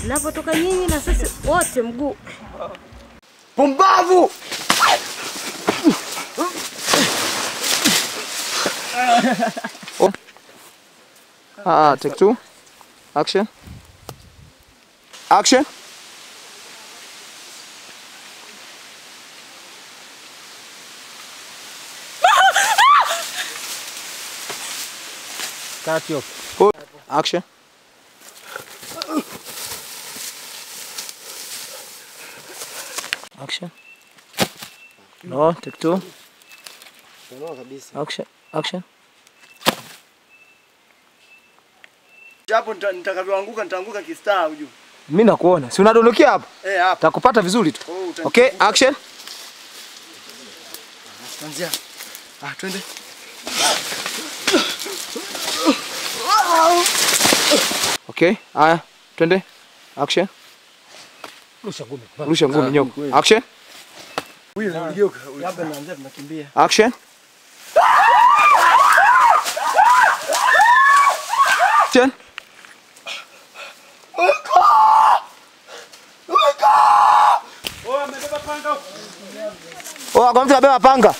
Napotoka nyinyi na sisi wote mguu. Pumbavu! Take 2. Action. Action. Cut you. Action. Action. No, take 2. Action. Action. Hapo nitakavyoanguka nitaanguka kistaa ujue. Mimi nakuona. Si unadondokea hapo? Hapa. Takupata vizuri tu. Okay, action. Anzia. Twende. Okay, haya, twende. Action. Rusha ngumi nyoko. Action. Wewe unageuka. Labda naanza tunakimbia. Action. Action. Oh, kwa mtu abeba panga.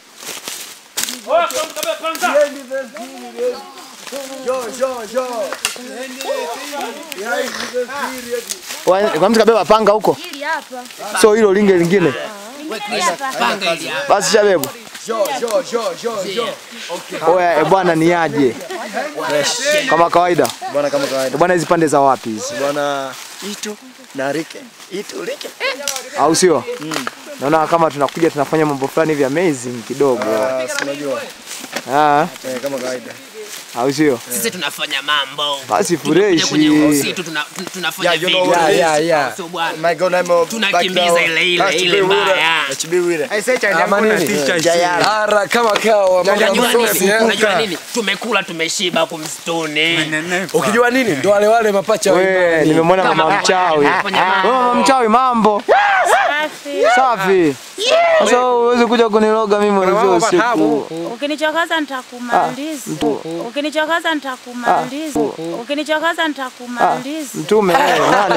Kwa mtu kabeba panga huko. So hilo linge lingine. Basi shabebo. Oya, bwana ni aje? Kama kawaida. Bwana kama kawaida. Bwana hizi pande za wapi hizi? Bwana Ito na Rike. Ito Rike. Au sio? Naona kama tunakuja tunafanya mambo fulani hivi amazing kidogo. Unajua. Kama kawaida. Au sio? Sisi tunafanya mambo. Basi fresh. Sisi tunafanya video. Sio bwana. My God, I'm tunakimbiza ile mbaya. I say China kama kawa Unajua nini? Tumekula tumeshiba kumstone. Ukijua nini? Ndo wale mapacha wa wewe nimemwona mama mchawi. Wewe mama mchawi mambo. Safi. Sasa uweze kuja kuniloga mimi mwanzo usiku. Ukinichokaza nitakumaliza. Ukinichokaza nitakumaliza. Ukinichokaza nitakumaliza. Mtume nani?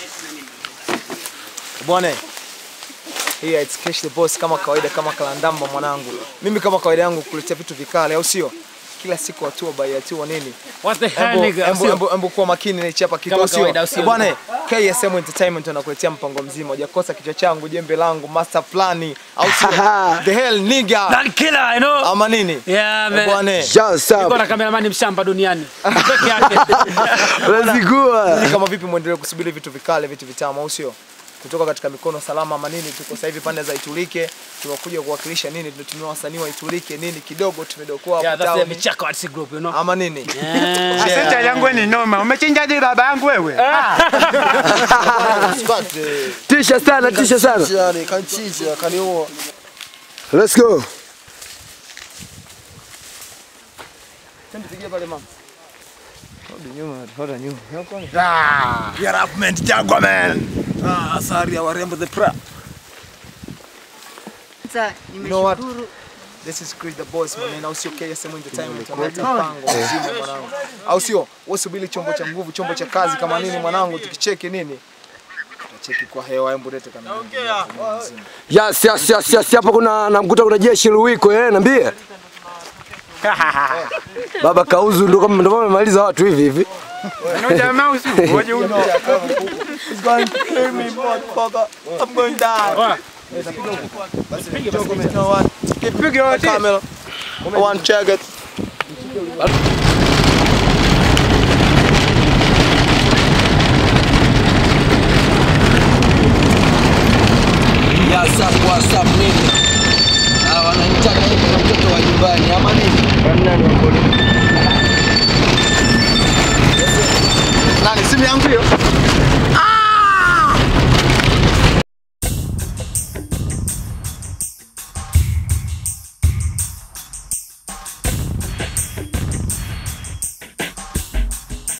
Bwana. Here it's Cash the Boss kama kawaida kama kalandamba mwanangu. Mimi kama kawaida yangu kuletea vitu vikali au sio? Kila siku hatua by hatua nini? What the hell nigga? Embo kwa makini na chapa kitu sio. Bwana KSM Entertainment tunakuletea mpango mzima. Hujakosa kichwa changu, jembe langu, master plan au sio? The hell nigga. That killer, you know. Ama nini? Yeah man. Bwana. Just up. Niko na cameraman mshamba duniani. Peke yake. Let's go. Kama vipi muendelee kusubiri vitu vikali, vitu vitamu au sio? Kutoka katika mikono salama ama nini, tuko sasa hivi pande za Itulike, tunakuja kuwakilisha nini, tunatumia wasanii wa Itulike nini kidogo tumedokoa hapo town. Yeah, that's the Michako Arts Group, you know. Ama nini? Asante yangu ni noma. Umechinjaje baba yangu wewe? Tisha sana, tisha sana. Yani kanchicha kanioa. Let's go. Tupigie pale mama. Hold on you. Get up man, Jagwa man. Sorry ya warembo the pra. You know what? This is Chris the Boss man. Au sio KSM Entertainment tunaleta mpango mzima mwanangu. Au sio? Usubiri chombo cha nguvu, chombo cha kazi kama nini mwanangu, tukicheki nini? Tutacheki kwa hewa embo lete kama nini. Yes, hapo kuna namkuta kuna jeshi Luwiko niambie. Baba Kauzu ndo amemaliza watu hivi. Jamaa usiku, waje huko. It's going to kill me motherfucker. I'm going down. Piga your camera. One check it. What's up nini? Wananitaka hivi na mtoto wa nyumbani ama nini? Nani simu yangu hiyo?